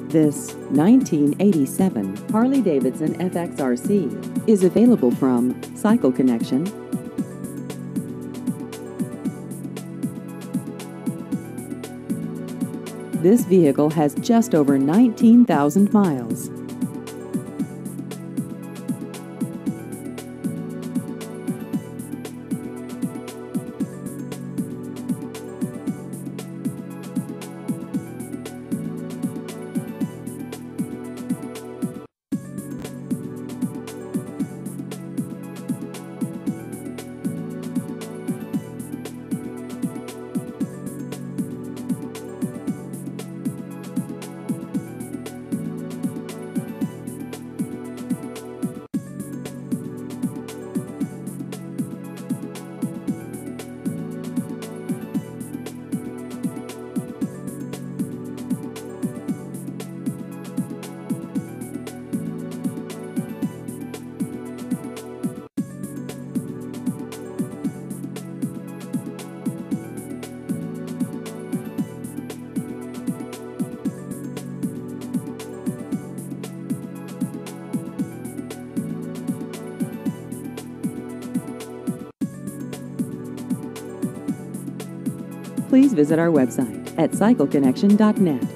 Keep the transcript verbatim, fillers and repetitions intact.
This nineteen eighty-seven Harley-Davidson F X R C is available from Cycle Connection. This vehicle has just over nineteen thousand miles. Please visit our website at cycle connection dot net.